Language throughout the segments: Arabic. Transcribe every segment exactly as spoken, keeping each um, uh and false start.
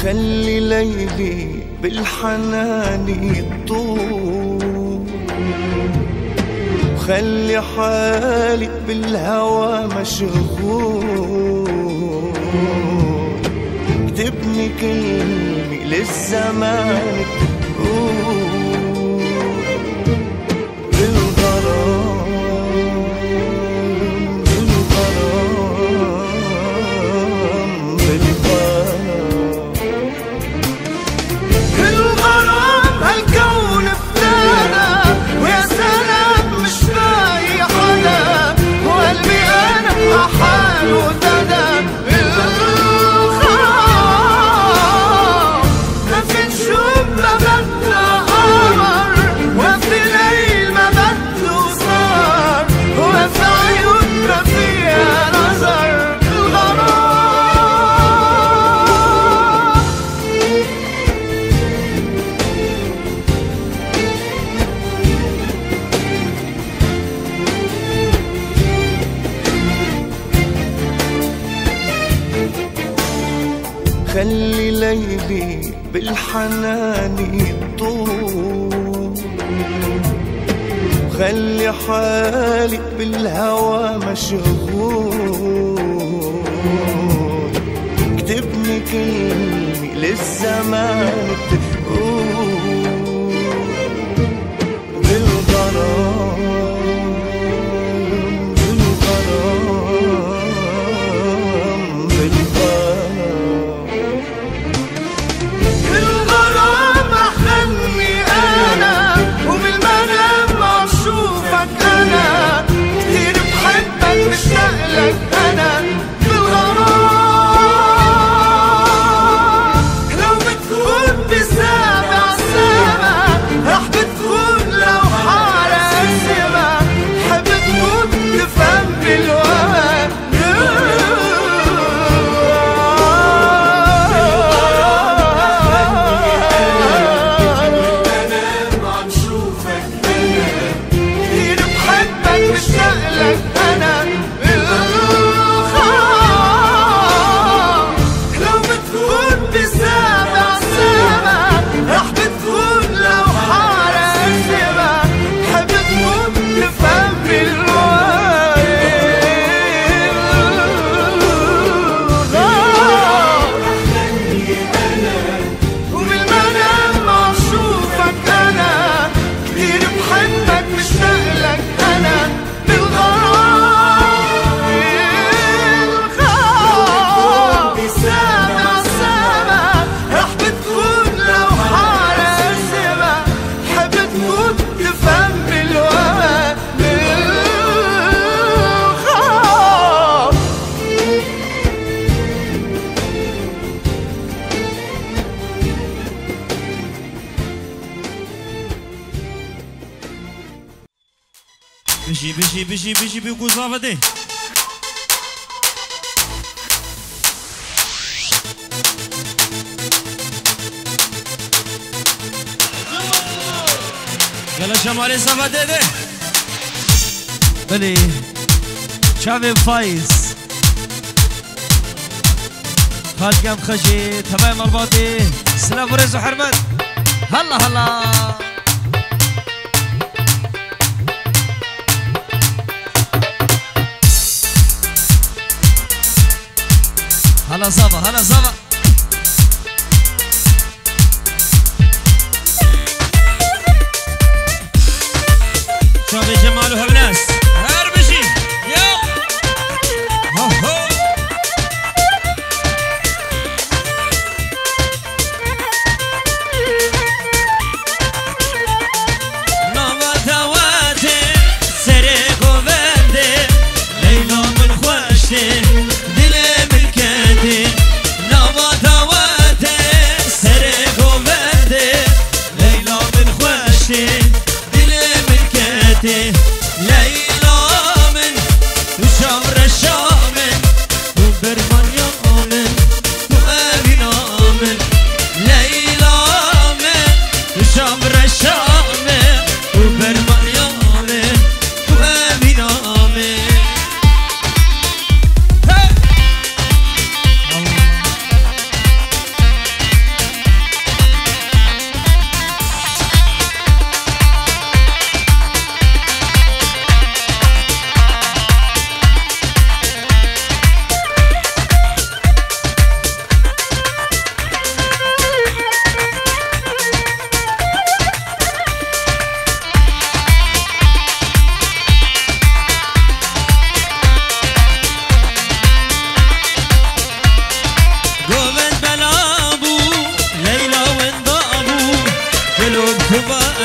خلي ليلي بالحنان يطول، وخلي حالي بالهوى مشغول. اكتبني كلمة للزمان تقول بالغرام بالغرام بالغرام بالغرام. هالكون ابتدى ويا سلام مش لاقي حدا، وقلبي انا حاله ابتدى بالغرام. ما في نجوم ما بدنا قمر، وفي ليل ما بدله صار، وفي عيون ما فيها نظر بالغرام. خلي ليلي بالحنان يطول، وخلي حالي بالهوى مشغول. اكتبني كلمة للزمان تقول بالغرام بالغرام بالغرام بالغرام. أحلمي أنا وبالمنام عم شوفك أنا، كتير بحبك مشتاق لك أنا بالغرام. لو بتكون بسابع سما رح بتكون لو حارة السما، حب تكون تفهم بالوهم مشتاق لك أنا بالغرام. لو بتكون بسابع سما رح بتكون لو حارة السما، حب تكون تفهم بالغرام. وبالمنام عم شوفك أنا، كتير بحبك مشتاق لك أنا بشي بشي بشي بشي بيقول صافدي. يلا شمالي صافدي دي بلي شافي فايز خالد قام خشي تمام مرباطي سلام ورز وحرمت. هلا هلا هلا صبا هلا صبا. شوفي جمال وهبناس هربشي يلا هو هو. نوبة تواتي سريق وبندي ليلو من خوشتي دلي ملكتي. نوبة تواتي سريق وبندي ليلو من خوشتي دلي ملكتي. لا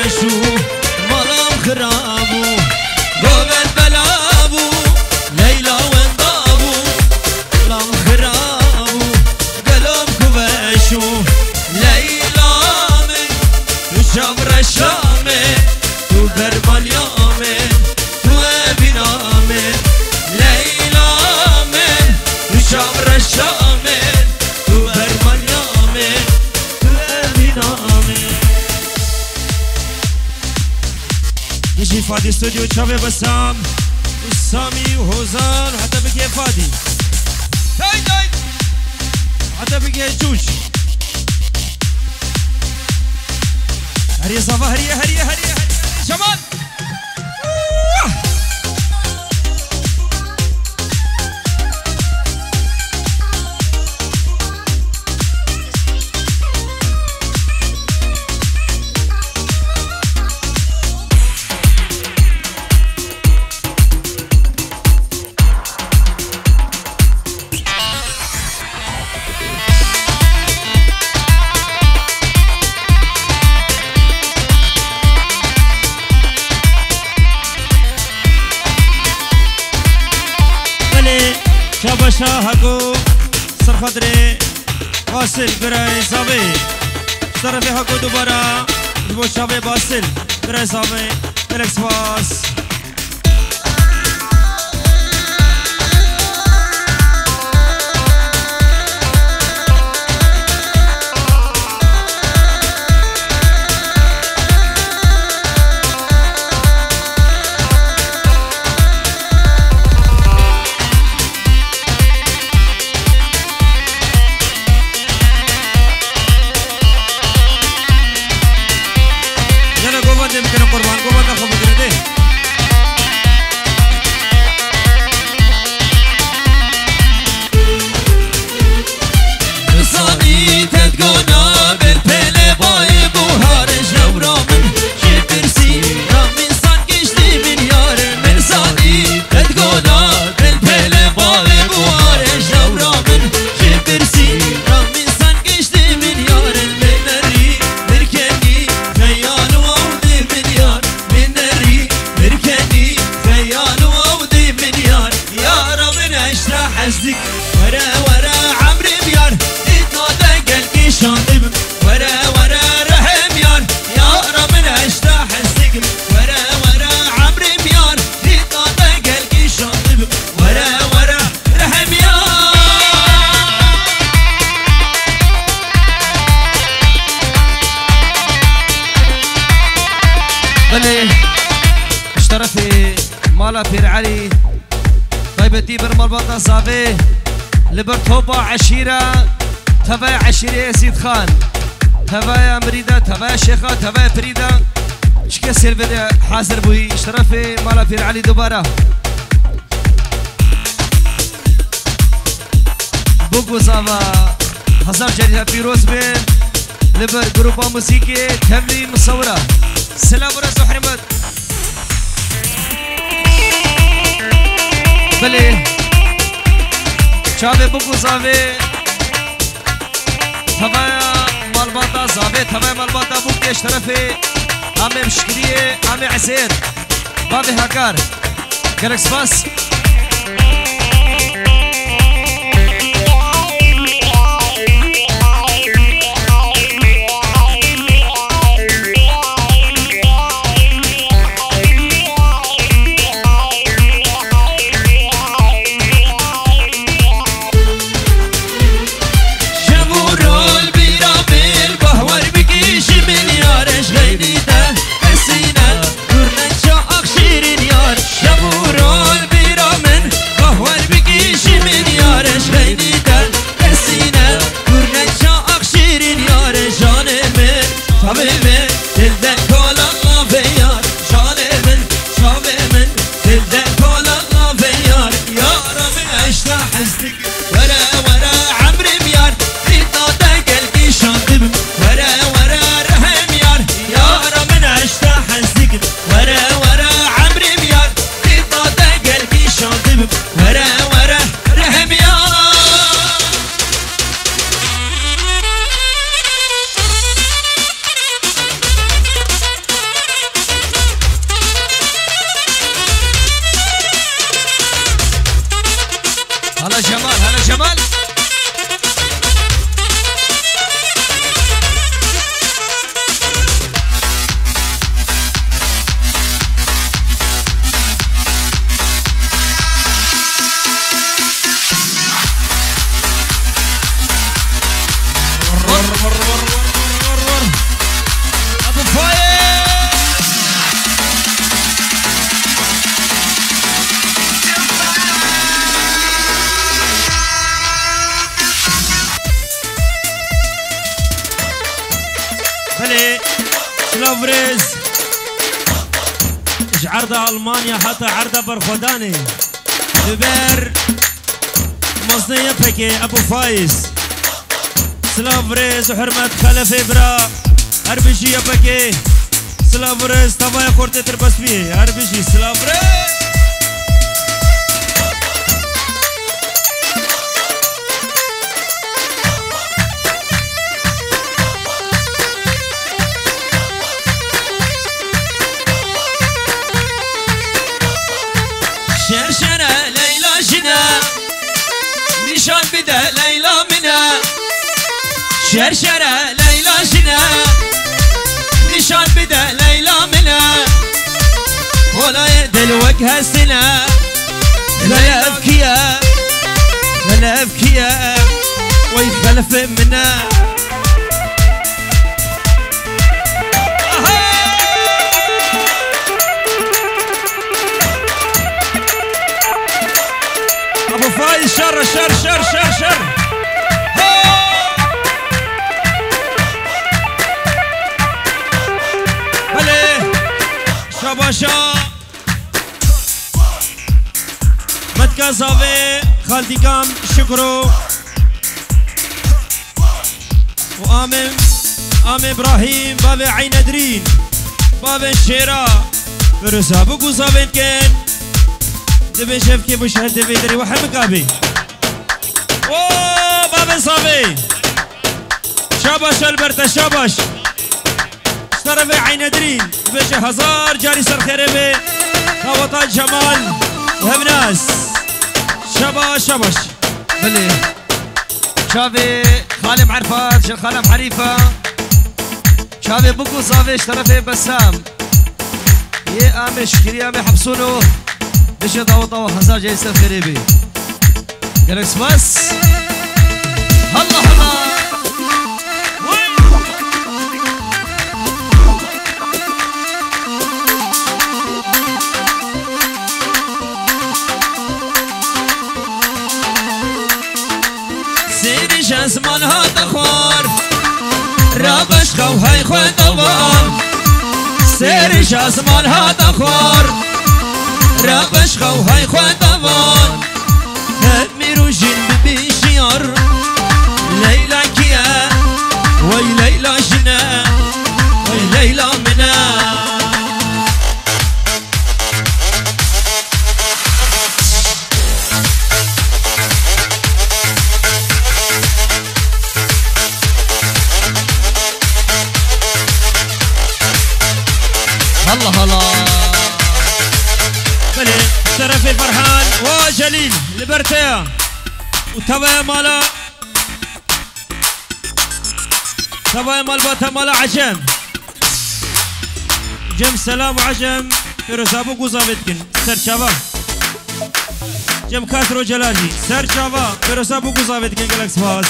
بشو مالام خرابو قوبت بلابو ليلى وندابو لام خرابو قلب كبشو ليلى من شبر الشامي تو برمال يامن تو بنامن ليلى من شبر الشامي تو برمال يامن تو بنامن يجي فادي استوديو شابي بسام وسامي وهوزان وحتى بقي فادي هاي هاي حتى بقي جوج هريا صفا هريا هريا هريا شمال شاباشا حقو سرخدري واصل براي صابي طرفي حقو دوباره دبو شابي باصل براي صابي تلكس باس مالا بير علي طيبتي برمربطة صافي لبرتوبة عشيرة تبايا عشيرة يزيد خان تبايا مريدة تبايا شيخة تبايا فريدة شكا سيرفيدة حاضر بوي اشترفي مالا بير علي دوبارة بوكو صافا هزار جريها بيروز بين لبر جروبا موسيقى تمرين مصورة سلام ورزو حرمت بله چاوه بگو زاوه تبایا مالباتا زاوه تبایا مالباتا بو کش طرفه همه مشکلیه همه عزیر بابه هکار گرکس باس غيري ده حسينة دورنا شاق شيرين يار شابو رول بيرا هلي سلافريز ايش عرضة ألمانيا حتى عرضة برخداني دبر مصنية بكي أبو فايز سلافريز وحرمة خلف إبرا هربشي بكي سلافريز طبعا كورتة تربس بيه هربشي سلافريز شرشرة ليلى جنا نشان بدا ليلى منا شرشرة ليلى جنا نشان بدا ليلى منا ولا يدل وجه السنة لا أبكيا لا أبكيا ويخلف منا أبو فايز شر شر شر شر شر هلي شاباشا متكا صافي خالتي كام شكرو وآمن آمن إبراهيم بابا عين درين بابا الشيرا برسا بقو صافين كان دبي شاف كيف وش هدبي دري واحد مقابي اوه بابا صافي شاباش البرتا شاباش اشترى عين درين بيش هزار جاري سر خريبي خوطات جمال وهم ناس شاباش شاباش بلي شافي خالم عرفات شل خالم حريفة شافي بقو صافي اشترى في بسام يا امش كريامي حبسونه بيش يضعوا طوا هزار جاي يسر خريبي جالكس بس هلا هلا سيري جزمان هذا خوار رابش خو هاي خوان دوار سيري جزمان هذا خوار رابش خو هاي خوان دوار هدميرو جن ببيشيار ليلى كيا وي ليلى جنا وي ليلى منا هلا هلا بلي شرفي فرحان وجليل لبرتيا وتبايا مالا تبايا مال باتا مالا عجم جم سلام وعجم فرسابو قوزابتكن سر شابا جم كاسرو جلاجي سر شابا فرسابو قوزابتكن جلاكس باس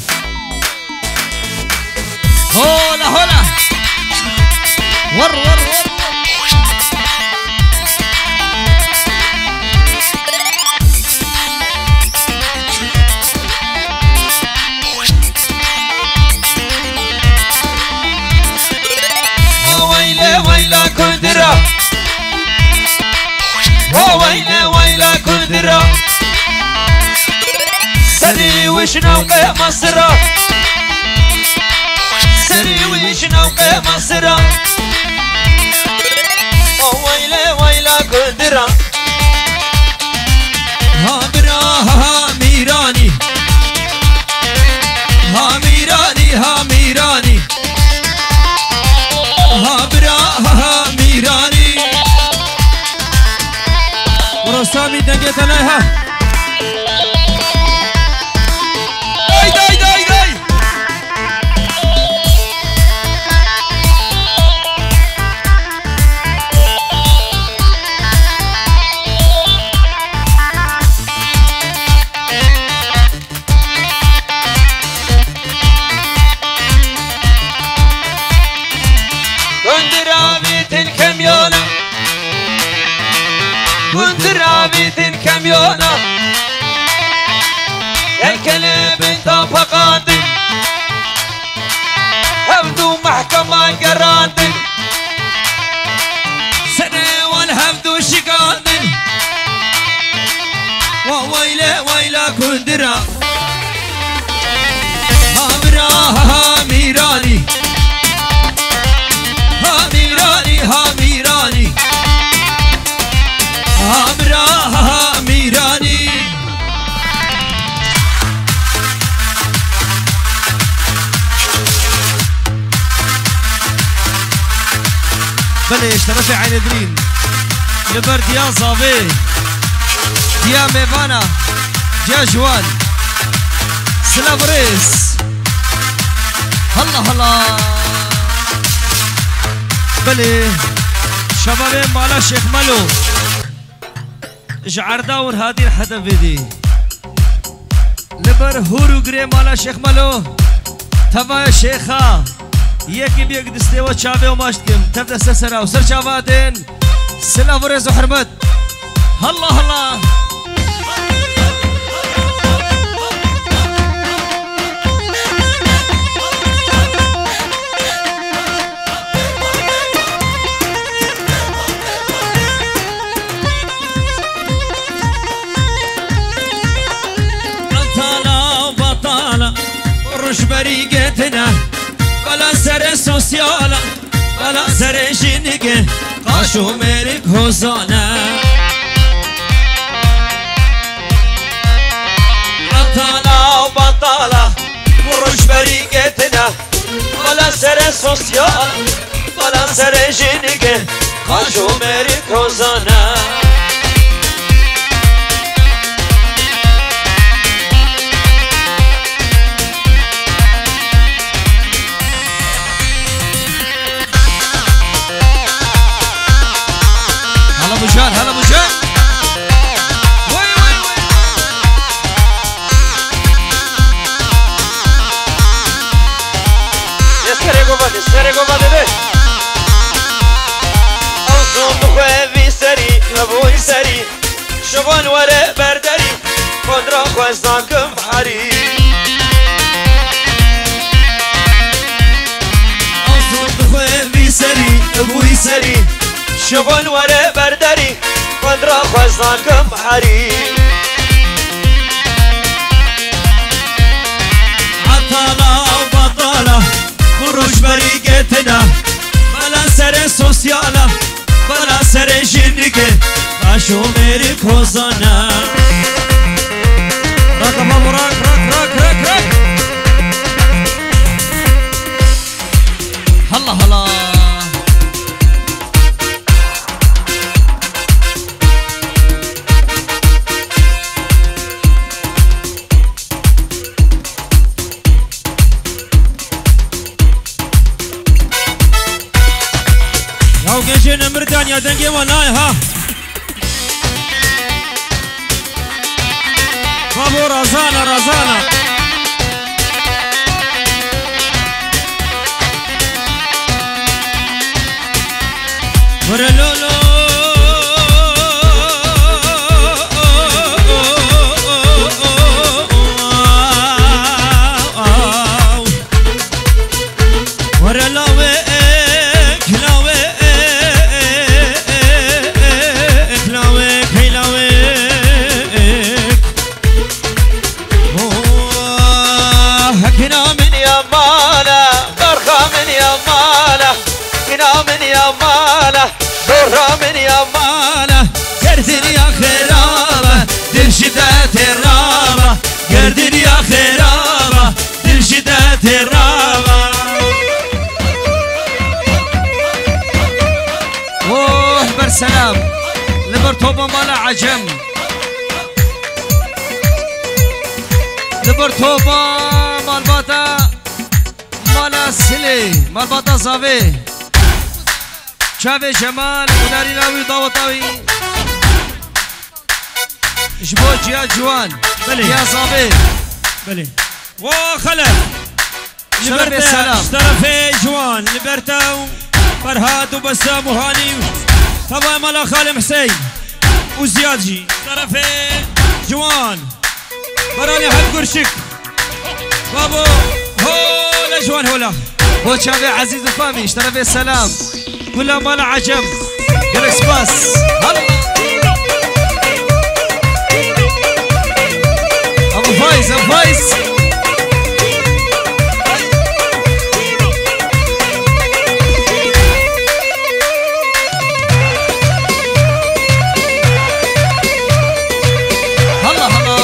هولا هولا ور ور ور ويلا كندرة ويلا ويلا كندرة سري وشنا وقيا مصرة سري وشنا وقيا مصرة ويلا ويلا كندرة ها برا ها ميراني ها ميراني ها ميراني ها برا ها ميراني ورسامي دنجت عليها داي داي داي داي الكاميونة كنت رابط الكاميونة الكلب انت فقادم هبدو محكمة بلي اشترفي عين درين لبر ديا صافي ديا ميفانا ديا جوان سلافريس هلا هلا بلي شباب مالا شيخ مالو جعردا ورهادي الحدا فيدي لبر هورو غري مالا شيخ مالو تبا شيخا يكي بيك دستيوه چاوه و ماشتكم تبدا سسرا و سر چاوه دين سلا ورز و حرمت هلا هلا بطالة بطالة رش بريقتنا بلا سر سوسيالا بلا سر جنگه قاشو مرك هوزانا بطالة بطالة ورش بريقتنا بلا سر سوسيالا بلا سر جنگه قاشو مرك هوزانا مجان هلا مجان وي وي وي يسكري قوبا يسكري قوبا دي أوصون بخوي سري لبوي سري شبان ورق بردري قدرا خوزناكم حري أوصون بخوي سري لبوي سري شبان ورق بردري قدرا خوزناكم حري عطالة وبطالة خروج بريقتنا بلا سر سوسيالة بلا سر جنگه قاشو ميرك هوزانا راك بابا راك راك راك راك راك هلا هلا وقجين مردان يا دنجي وناي ها بابو رزانة رزانة ورلولو ورلولو من يا ماله برا من يا ماله قردن يا خرابة دل شدات الرابة قردن يا خرابة دل شدات الرابة اوه برسلام لبرتوبة مالا عجم لبرتوبة مالباتا مالا سلي مالباتا زافي شافي جمال وناري ناوي ضوطاوي جبوج يا جوان بلي يا صافي بلي وخلف شرف السلام اشترفي جوان لبرتا فرهاد وبسام وهاني طبعا مالا خالم حسين وزيادجي اشترفي جوان براني حد قرشك بابو هو لجوان هولا هو شافي عزيز الفامي اشترفي السلام كلها مال عجم جالكس باس هلا ابو فايز ابو فايز هلا هلا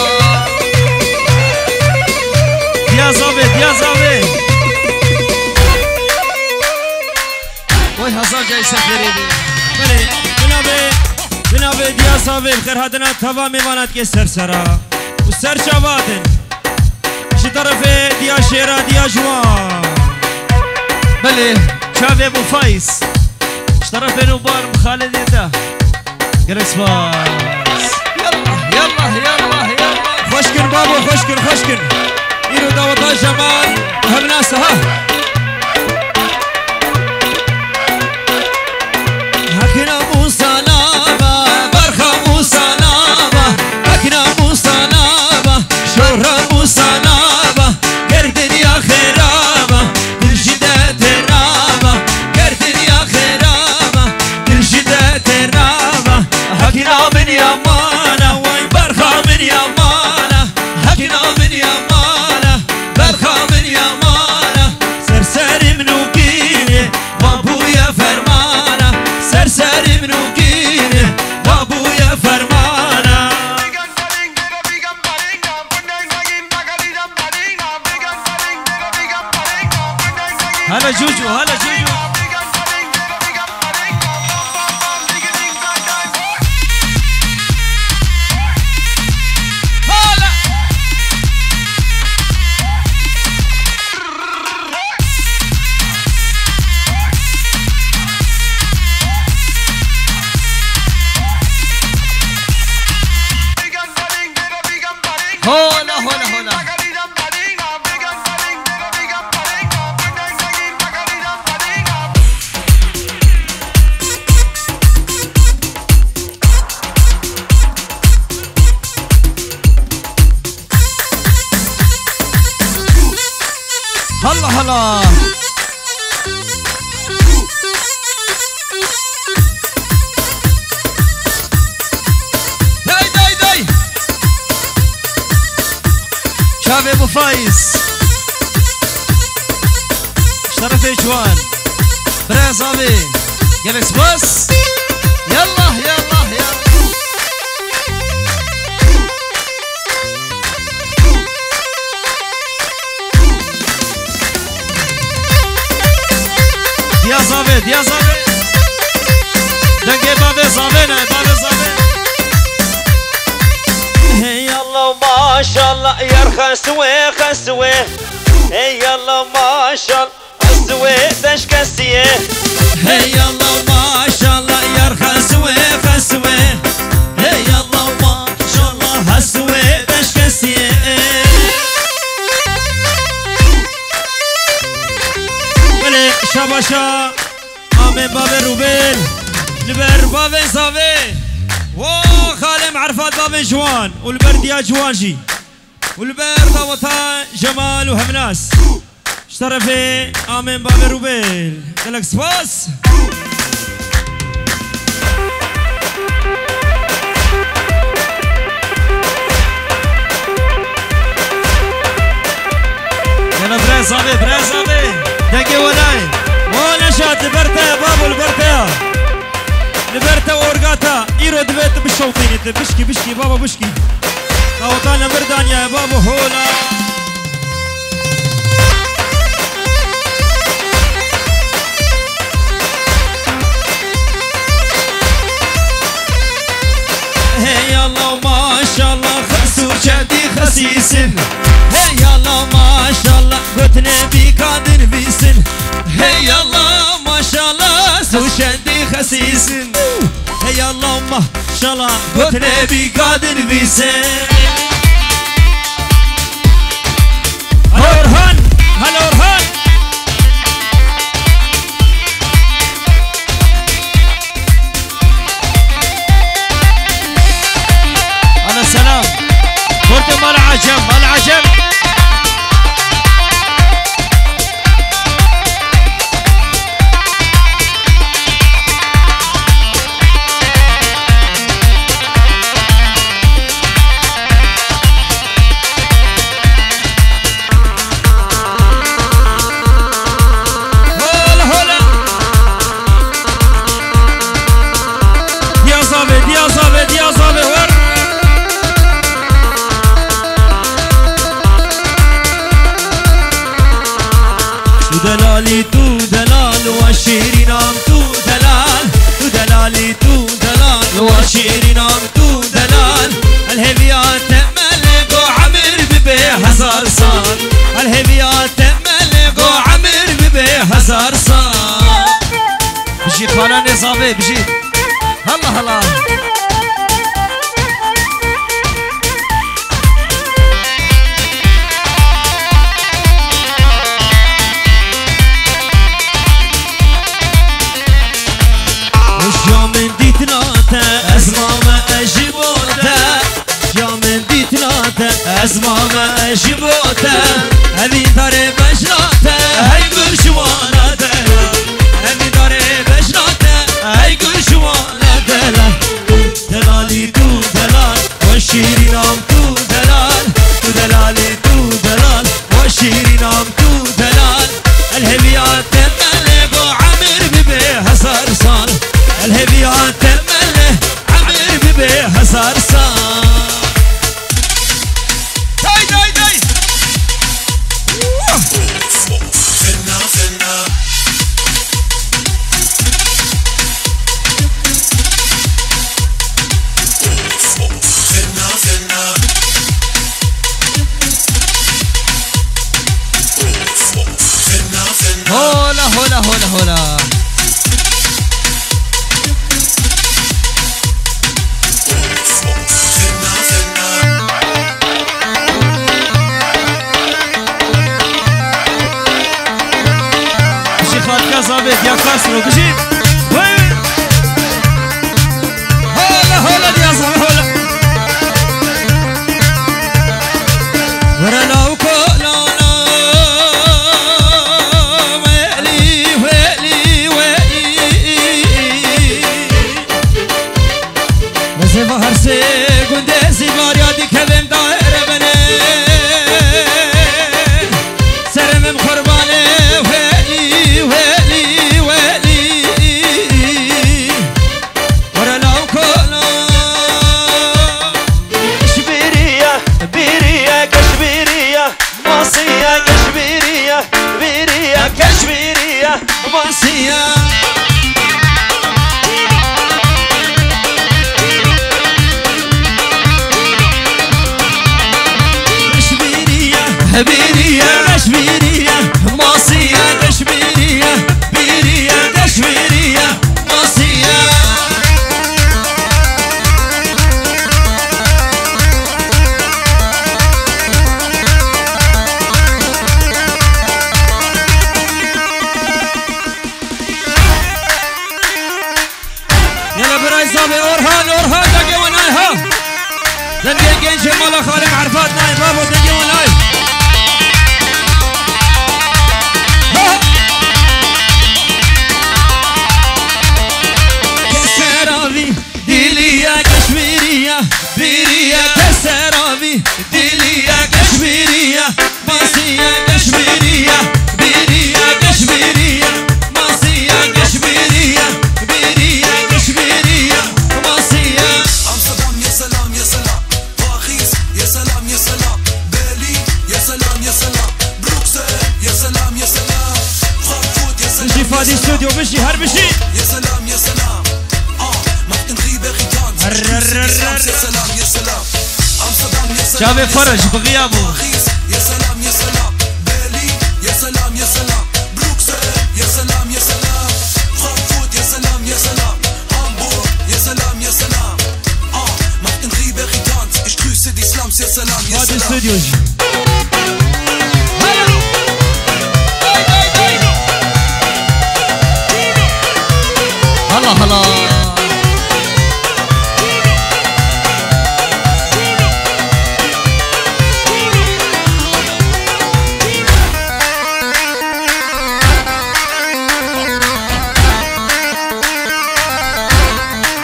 يا زابد يا زابد وي هزار جاي سفريدي بله جنابه جنابه دیا صاحب بخیر هاتنا توا میوانات کے سرسرا و سر شواتن اش طرف دیا شیرا دیا جوان بله شافي ابو فايس اشترف بينه وبين خالد يده جريس باس يلا يلا يلا يلا خوشكن بابو خوشكن خوشكن يرو داوطا جمال وهم ناس ها هكنا موسى نابا برخا موسى نابا هكنا موسى نابا شهرة موسى نابا قردن يا خرابة ترشدة ترابة قردن يا خرابة ترشدة ترابة هكنا من يمانة وين برخا من يمانة هكنا من يمانة برخا من يمانة سرسر منوكيني وابويا فرمانة سرسر منوكيني وابويا فرمانة هلا جوجو هلا جوجو هلا هلا هلا هلا هلا هلا داي داي داي شافي ابو فايز شرف جوان بريز ابي جالس بس يلا يلا يلا دیا زاوی دیا زاوی دنگه بابه زاوی نه بابه زاوی هي الله ما شاء الله يا خسوي خسوي هي الله ما شاء الله خسوي تشكسيه هي الله ما شاء الله يا خسوي خسوي هي الله ما شاء الله خسوي تشكسيه بله شاباشا آمين بابي روبين لبر بابي صافي واه خالم عرفات بابي جوان والبرد يا جوانجي والبرد وطا جمال وهمناس اشترفي آمين بابي روبيل قالك سباس يلا بريز ابي بريز ابي دقي ولاي وانا شات لبرتا يا بابو لبرتا لبرتا وورقاتا ايرو دبيت بالشوطين بشكي بشكي بابا بشكي قوطانا مردان يا بابو هولا هي الله ما شاء الله خسور شدي خسيسن هي الله ما شاء الله قلت نبي قادر بيسن هي الله ما شاء الله سو شدي خسيسن هي الله ما شاء الله قلت نبي قادر بيسن هلا أورهان هلا أورهان انا سلام كنت مال عجم مال عجم دلالي تو دلال وشيرين عم تو دلال دلالي تو دلال وشيرين ام تو دلال الهبيات ملك وعمر ببي هزار صار الهبيات ملك وعمر ببي هزار صار بجي خالاني صافي بجي هلا هلا من ديتناتا أزمام أجيبوتا يا من ديتناتا أزمام أجيبوتا هذي داري بجناتا هاي قرشوانا دلا هذي داري بجناتا هاي قرشوانا دلا دلالي تو دلال والشيرين ام تو دلال تو دلالي تو دلال والشيرين ام تو دلال الهبيات ملك وعمر ببي هزار صار الهبيات مله عمر ببي هزار صار داي داي داي فنا فنا فنا فنا فنا فنا هولا هولا هولا هولا صابت يا كاسرو بجي هلا هلا يا صاحبي هلا ورا لو كولا ويلي ويلي ويلي بس بحر سي قندسي باريادي كلم دائرة بني سرم قرباني ويلي ويلي ماسية كشميرية بيرية كشميرية ماسية كشميرية بيرية كشميرية ماسية أورهان أورهان دقي وناي ها دقي جنش مالا خالي معرفات ناي بابو دقي وناي كسرابي ديليا كشميرية بيريا كسرابي ديليا كشميرية ماسية كشميرية بيريا كشميرية ماسية كشميرية بيريا كشميرية ماسية أمستردام يا سلام يا سلام باريس يا سلام يا سلام برلين يا سلام يا سلام بروكسل يا سلام يا سلام فرانكفورت يا سلام بشي فادي استوديو بشي هر بشي يا سلام يا سلام اه مختن غيبة غيتان يا سلام يا سلام أمستردام يا سلام شافي فرج بغيابه باريس يا سلام يا سلام برلين يا سلام يا سلام بروكسل يا سلام يا سلام فرانكفورت يا سلام يا سلام هامبورغ يا سلام يا سلام اه مختن غيبة غيتان ich grüße die Slums يا سلام يا فادي سلام استوديو هلا هلا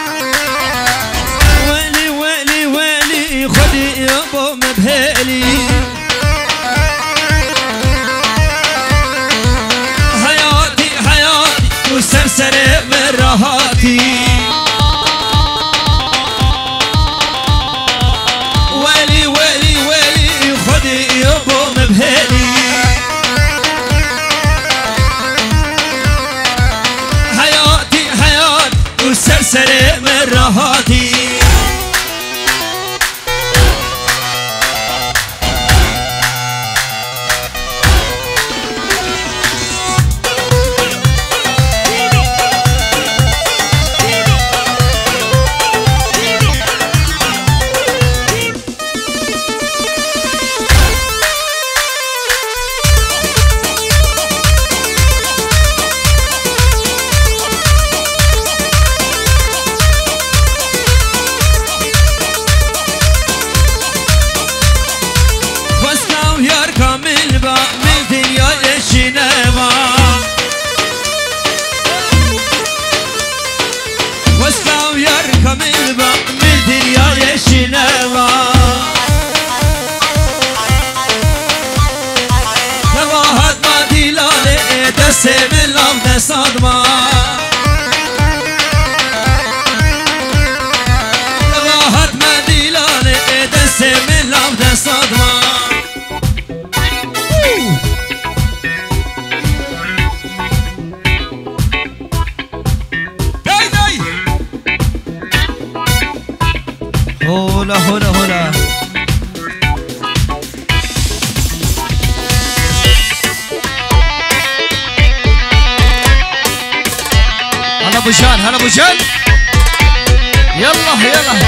ويلي ويلي ويلي خدي يابا مبهلي دست من لام دستاد ما راحت مدیلانه دست من لام دستاد ما هولا هولا هولا هلا ابو جان هلا ابو جان يلا يلا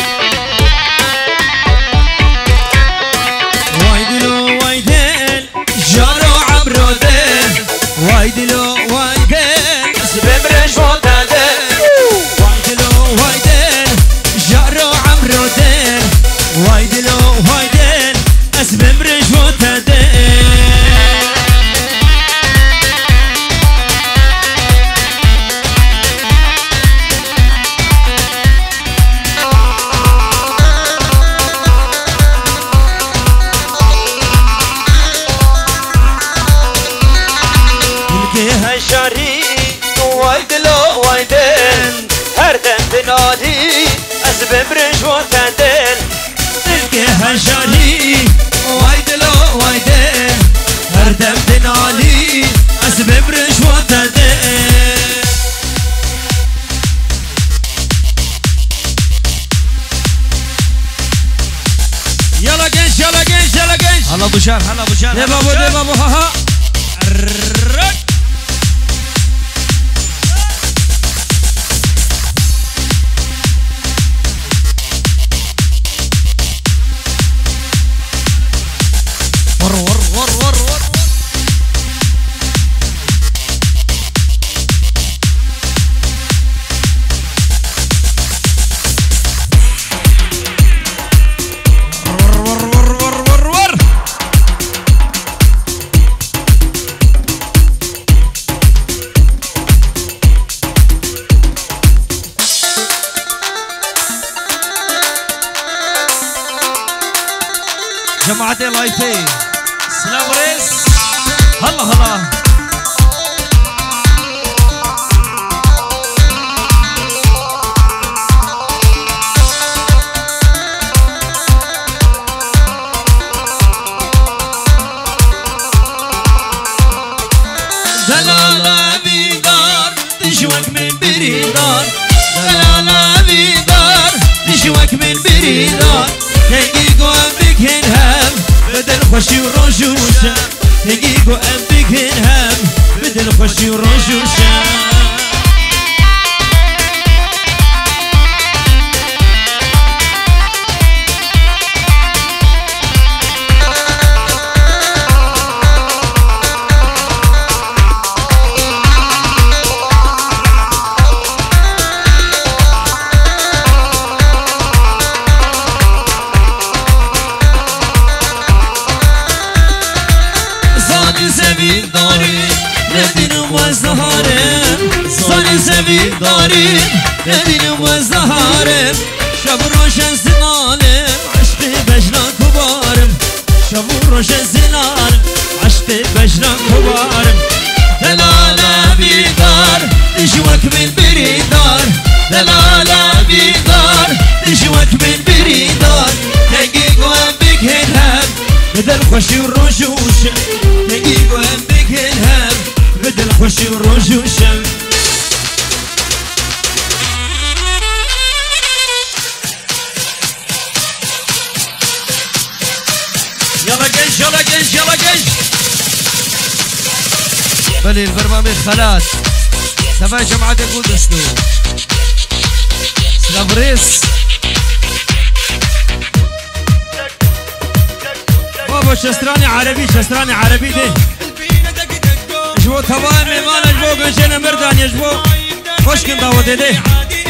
وايدلو وايدل جارو عمرو دل وايدلو وايدل سبب رشوة دل وايدلو وايدل جارو عمرو دل وايدلو وايدل اسبب رشوة دل هشاري وايدلو وايدل هردم بنادي اسبب رشوة دل تلقي هشاري وايدلو وايدل هردم بنادي اسبب رشوة دل يلا جنش يلا جنش يلا جنش هلا ابو جان هلا ابو جان يا بابو يا بابو ها ها ور ور ور ور ور ور ور ور ور ور جماعة لايفي سلام ريس هلا هلا دلالة بيدار تشوك من بريدار دلالة بيدار تشوك من بريدار تنقيق وأمريك هنهم بدل خوشي ورجوشة تنقيق وأمريك هنهم بدل خوشي ورجوشة سبيل داري ندين وزهارم صاني سبيل داري ندين وزهارم شب روشن زنانم عشت بجنا كبارم شب روشن زنانم عشت بجنا كبارم دلالة بيدار تشوك من بريدار دلالة بيدار تشوك من بريدار تنقيق وأمبك هنهم بدل خوشي والرجوشة تنقيق وأمبك هنهم بدل خوشي والرجوشة يلا جنش يلا جنش يلا جنش بلي البرنامج خلاص تبع جماعة القدس نو سلام ريس بابا شستراني عربي شستراني عربي ده جبو تمام مال جبو قنشنا مردان يجبو خوش كن داوته ده